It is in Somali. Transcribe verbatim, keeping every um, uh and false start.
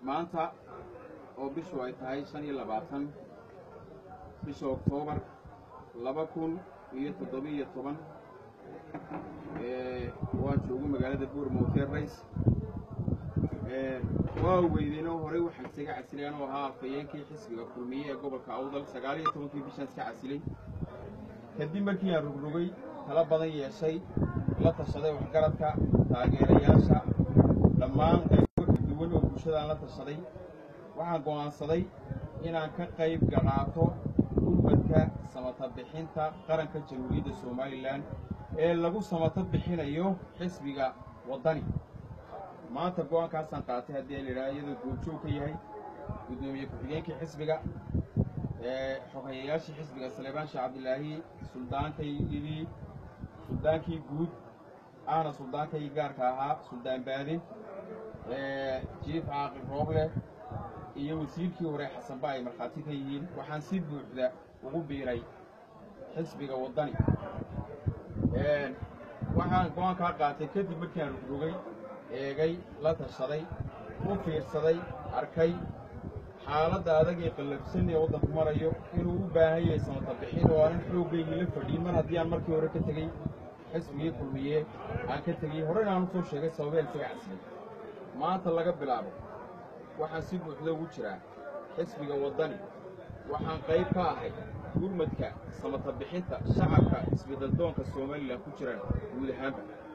maanta oo bishu ay tahay shan iyo labaatan bisha Oktoobar laba kun iyo toddoba iyo toban ee waan joogo magaalada Bournemouth Race ee waa weydinoo hore waxaan isaga casilay anoo ahaa afayeenkii xisbiga kulmiye ee gobolka Awdal sagaal iyo toban bishan iska casilay kadib markii aan rugrugay tala badan yeeshay la tashaday waxgaradka taageerayaasha dhammaan qaybo duwan oo bulshada la tashaday waxaan go'aansaday inaan ka qayb galaato gurmadka samata bixinta qaranka Jamhuuriyadda Soomaaliland ee lagu samata bixinayo xisbiga wadani maanta go'aankaas aan qaatay hadii la yiraahdo goobjoog ka yahay gudoomiye ku-xigeenka xisbiga ee xogeyaasha xisbiga Saleebaan Sheekh Cabdilaahi suldaankaygii suldaankii guud ana suldaankay gaarka ahaa suldaan baadin ee jiif caaqil rooble iyo wasiirkii hore Xasan Baay marxaati ka yihiin waxaan si buuxda ugu biiray xisbiga wadani ee waxaan go'aan ka qaatay kadib markii aan rugay eegay la tashaday u fiirsaday arkay xaaladda adag ee qalabsan ee waddanku marayo inuu u baahan yahay samata bixin oo aan xoogayga la fadhiin mar haddii aan markii hore ka tagay xisbigii kulmiye aan ka tagay horena aan soo sheegay sababeel isaga casilay maanta laga bilaabo waxaan si buuxda ugu jiraa xisbiga wadani waxaan qayb ka ahay gurmadka samata bixinta shacabka isbedel doonka Soomaaliland ku jiraan guud ahaan